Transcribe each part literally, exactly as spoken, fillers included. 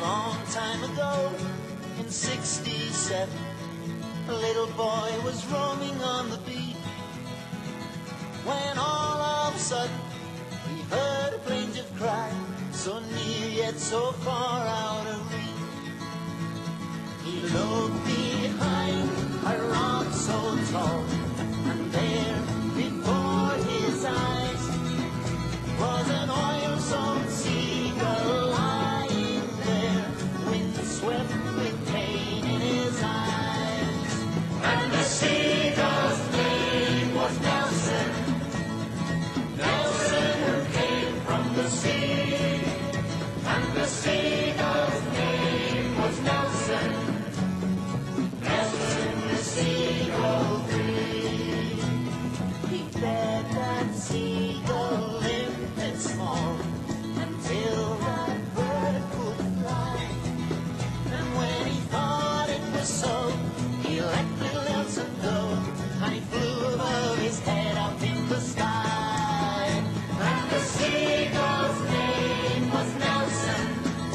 long time ago, in sixty-seven, a little boy was roaming on the beat, when all of a sudden he heard a plaintive cry, so near yet so far out of reach. He looked behind a rock so tall, and there before his eyes was an oil-soaked seagull lying there, windswept with pain in his eyes. And the seagull's name was Nelson, Nelson who came from the sea. And the seagull's name was Nelson, Nelson the seagull free. He fed that seagull limp and small until that bird could fly. And when he thought it was so, he let little Nelson go, and he flew above his head up in the sky. And the seagull's name was Nelson,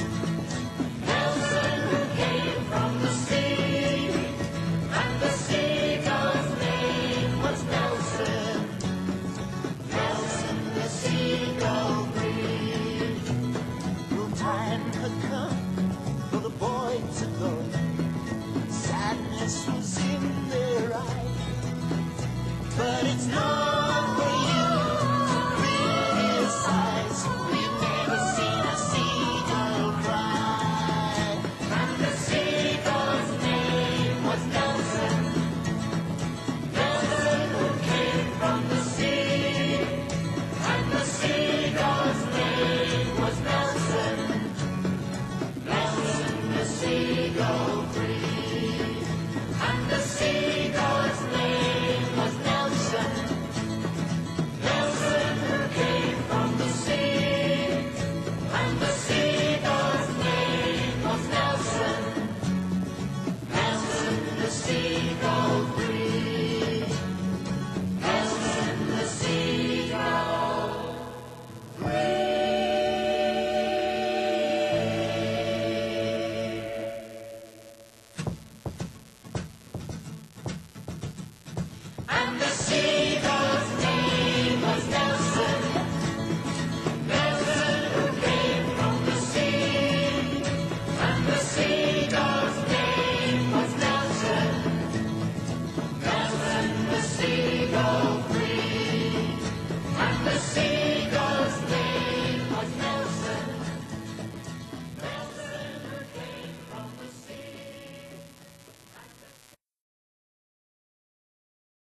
Nelson who came from the sea. And the seagull's name was Nelson, Nelson the seagull breed. Well, time had come for the boy to go, sadness was in their eyes, but it's not for you to criticize. We've never seen a seagull cry. And the seagull's name was Nelson, Nelson who came from the sea. And the seagull's name was Nelson, Nelson the seagull free. And the seagull's name was Nelson, Nelson who came from the sea. And the seagull's name was Nelson, Nelson the seagull free. Nelson the seagull free. And the seagull's name was Nelson, Nelson who came from the sea. And the seagull's name was Nelson, Nelson the seagull free. And the sea